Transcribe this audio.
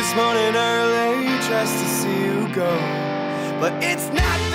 this morning early just to see you go, but it's not